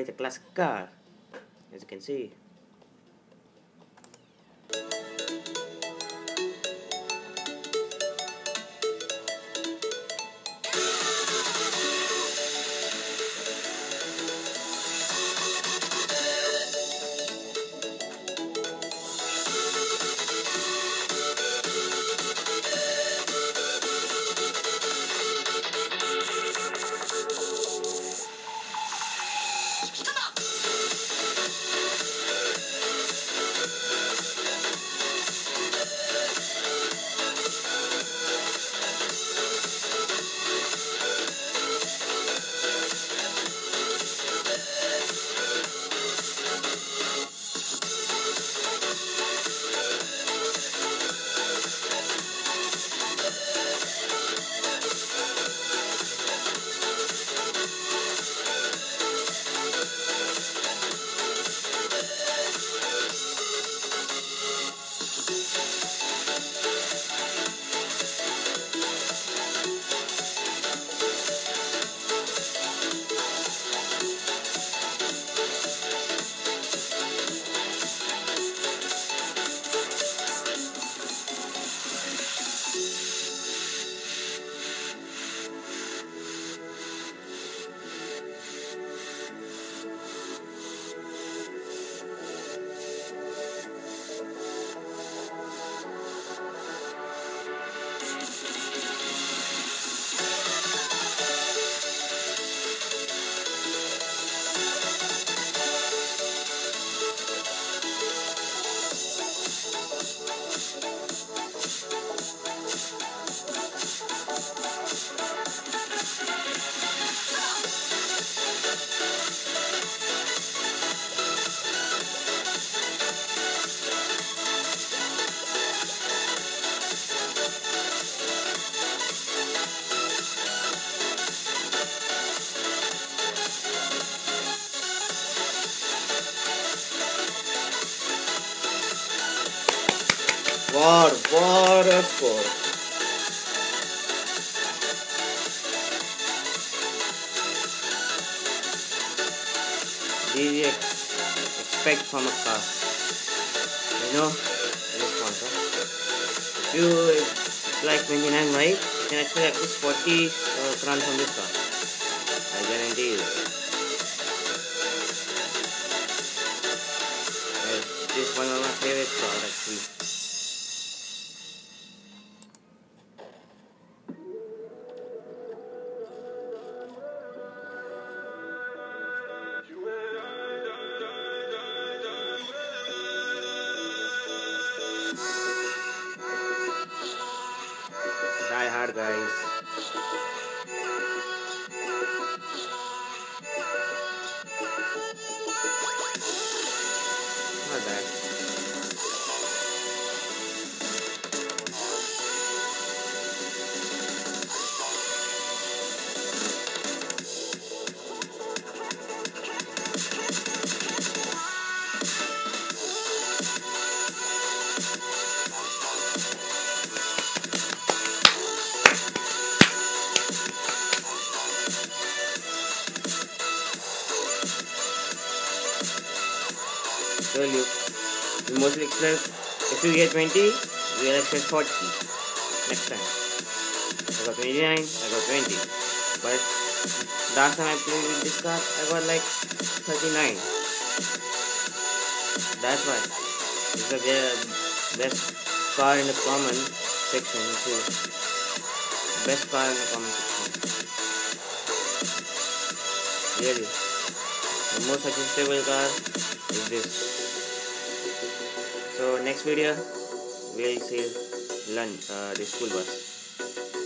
is a classic car, as you can see. What a score! Did you expect from a car? Response. If you like 29, right? You can expect at least 40 run from this car. I guarantee you. This is one of my favorite cars actually. Die hard, guys. Not bad. Tell you, we mostly expect if you get 20, we'll expect 40 next time. I got 29, I got 20. But last time I played with this car, I got like 39. That's why. This is the best car in the common section. So, best car in the common section. Really. The most suggestible car is this. So next video we'll see the school bus.